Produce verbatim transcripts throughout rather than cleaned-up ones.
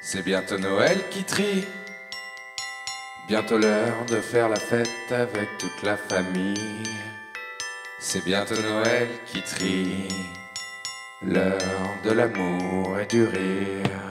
C'est bientôt Noël qui trie, bientôt l'heure de faire la fête avec toute la famille. C'est bientôt Noël qui trie, l'heure de l'amour et du rire.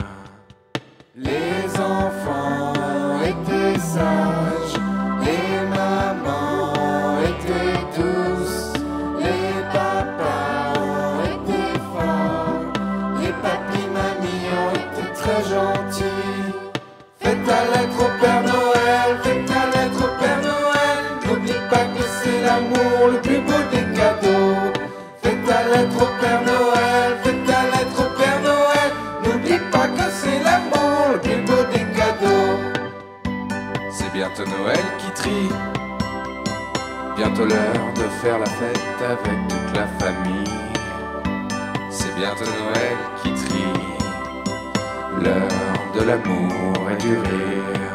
Les enfants étaient sages, les mamans étaient douces, les papas ont été forts, les papis mamies ont été très gentils. Faites ta lettre au Père Noël, faites ta lettre au Père Noël, n'oublie pas que c'est l'amour le plus beau des cadeaux. Faites ta lettre au Père Noël, faites ta lettre au Père Noël, n'oublie pas que c'est l'amour le plus beau des cadeaux. C'est bientôt Noël qui trie, bientôt l'heure de faire la fête avec toute la famille. C'est bientôt Noël qui trie, l'heure de l'amour et du rire.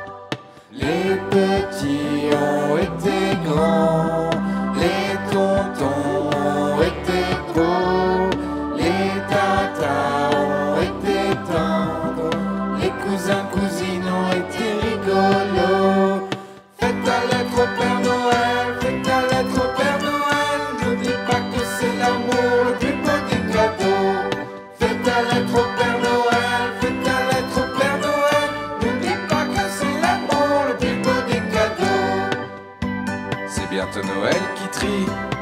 Les petits ont été grands, les tontons ont été beaux, les tatas ont été tendres, les cousins cousines ont été rigolos. Faites ta lettre au Père Noël, faites ta lettre au Père Noël, n'oublie pas que c'est l'amour le plus beau des cadeaux. Faites ta lettre au Père Noël, faites ta lettre au Père Noël, n'oublie pas que c'est l'amour le plus beau des cadeaux. C'est bientôt Noël qui trie,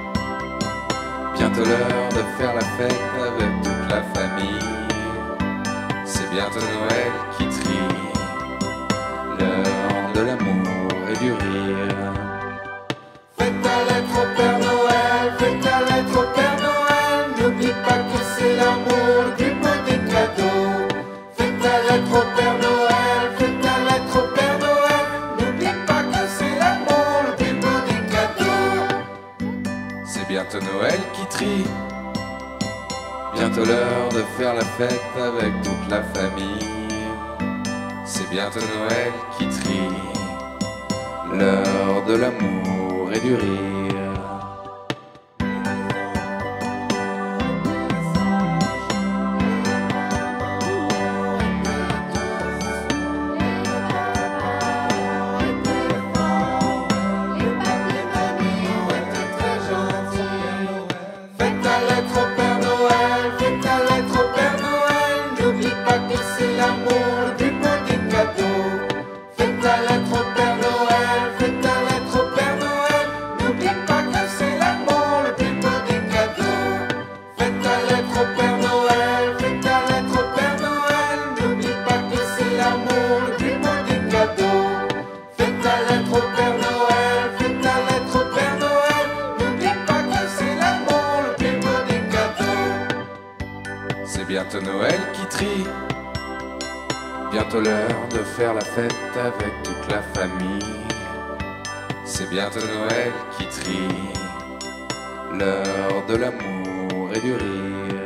bientôt l'heure de faire la fête avec toute la famille. C'est bientôt Noël qui trie, l'heure de l'amour et du rire. Faites ta lettre au Père Noël, faites ta lettre au Père Noël, n'oublie pas que c'est l'amour le plus beau des cadeaux. Faites ta lettre au Père Noël, faites ta lettre au Père Noël, n'oublie pas que c'est l'amour le plus beau des cadeaux. C'est bientôt Noël qui trie, bientôt l'heure de faire la fête avec toute la famille. C'est bientôt Noël qui trie, l'heure de l'amour et du rire. Faites ta lettre au Père Noël, faites ta lettre au Père Noël, n'oublie pas que c'est l'amour le plus beau des cadeaux. Faites ta lettre au Père Noël, faites ta lettre au Père Noël, n'oublie pas que c'est l'amour le plus beau des cadeaux. Faites ta lettre au Père Noël, faites ta lettre au Père Noël, n'oublie pas que c'est l'amour le plus beau des cadeaux. Faites ta lettre au Père Noël, faites ta lettre au Père Noël, n'oublie pas que c'est l'amour le plus beau des cadeaux. C'est bientôt Noël qui trie, bientôt l'heure de faire la fête avec toute la famille. C'est bientôt Noël qui trie, l'heure de l'amour et du rire.